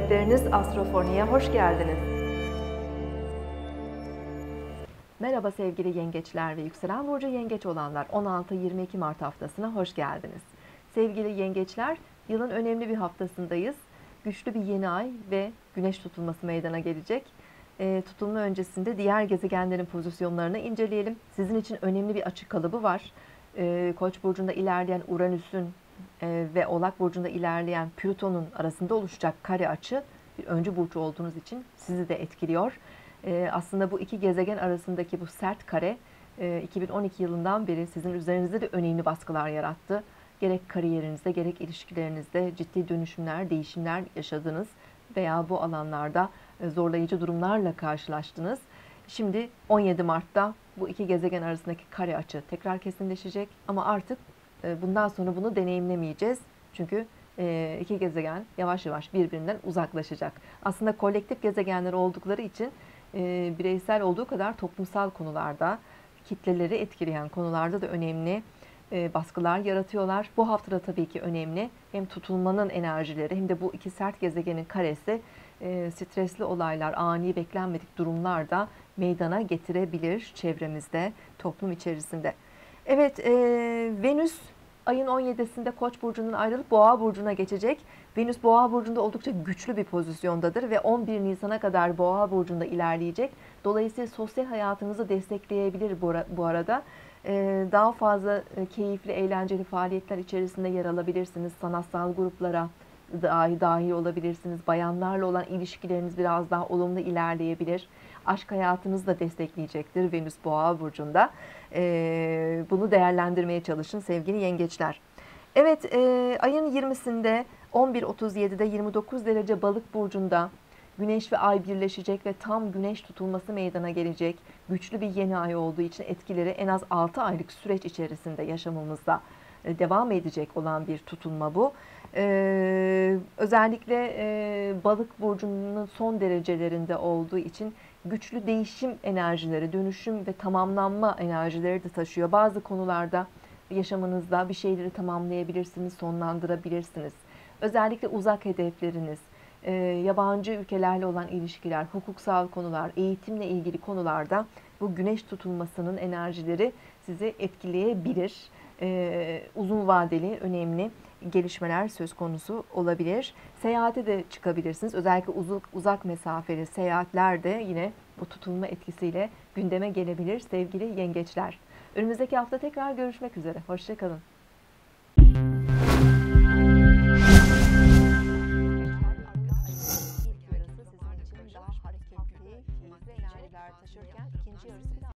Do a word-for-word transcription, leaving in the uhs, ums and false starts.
rehberiniz Astrofoni'ye hoş geldiniz. Merhaba sevgili yengeçler ve yükselen burcu yengeç olanlar, on altı yirmi iki Mart haftasına hoş geldiniz. Sevgili yengeçler, yılın önemli bir haftasındayız. Güçlü bir yeni ay ve güneş tutulması meydana gelecek. E, tutulma öncesinde diğer gezegenlerin pozisyonlarını inceleyelim. Sizin için önemli bir açı kalıbı var. E, Koç burcunda ilerleyen Uranüs'ün e, ve Oğlak burcunda ilerleyen Plüton'un arasında oluşacak kare açı bir öncü burç olduğunuz için sizi de etkiliyor. E, aslında bu iki gezegen arasındaki bu sert kare e, iki bin on iki yılından beri sizin üzerinizde de önemli baskılar yarattı. Gerek kariyerinizde gerek ilişkilerinizde ciddi dönüşümler, değişimler yaşadınız veya bu alanlarda zorlayıcı durumlarla karşılaştınız. Şimdi on yedi Mart'ta bu iki gezegen arasındaki kare açı tekrar kesinleşecek ama artık bundan sonra bunu deneyimlemeyeceğiz. Çünkü iki gezegen yavaş yavaş birbirinden uzaklaşacak. Aslında kolektif gezegenler oldukları için bireysel olduğu kadar toplumsal konularda, kitleleri etkileyen konularda da önemli baskılar yaratıyorlar. Bu haftada tabii ki önemli. Hem tutulmanın enerjileri hem de bu iki sert gezegenin karesi stresli olaylar, ani beklenmedik durumlar da meydana getirebilir çevremizde, toplum içerisinde. Evet, e, Venüs ayın on yedisinde Koç burcundan ayrılıp Boğa burcuna geçecek. Venüs Boğa burcunda oldukça güçlü bir pozisyondadır ve on bir Nisan'a kadar Boğa burcunda ilerleyecek. Dolayısıyla sosyal hayatınızı destekleyebilir bu arada. Daha fazla keyifli, eğlenceli faaliyetler içerisinde yer alabilirsiniz. Sanatsal gruplara dahi dahil olabilirsiniz. Bayanlarla olan ilişkileriniz biraz daha olumlu ilerleyebilir. Aşk hayatınızı da destekleyecektir Venüs Boğa burcunda. Bunu değerlendirmeye çalışın sevgili yengeçler. Evet, ayın yirmisinde on bir otuz yedi'de yirmi dokuz derece Balık burcunda Güneş ve Ay birleşecek ve tam güneş tutulması meydana gelecek. Güçlü bir yeni ay olduğu için etkileri en az altı aylık süreç içerisinde yaşamımızda devam edecek olan bir tutulma bu. Ee, özellikle e, Balık burcunun son derecelerinde olduğu için güçlü değişim enerjileri, dönüşüm ve tamamlanma enerjileri de taşıyor. Bazı konularda yaşamınızda bir şeyleri tamamlayabilirsiniz, sonlandırabilirsiniz. Özellikle uzak hedefleriniz, e, yabancı ülkelerle olan ilişkiler, hukuksal konular, eğitimle ilgili konularda bu güneş tutulmasının enerjileri sizi etkileyebilir. E, uzun vadeli önemli gelişmeler söz konusu olabilir. Seyahate de çıkabilirsiniz. Özellikle uzak, uzak mesafeli seyahatler de yine bu tutulma etkisiyle gündeme gelebilir sevgili yengeçler. Önümüzdeki hafta tekrar görüşmek üzere. Hoşça kalın. Taşırken ikinci yarısı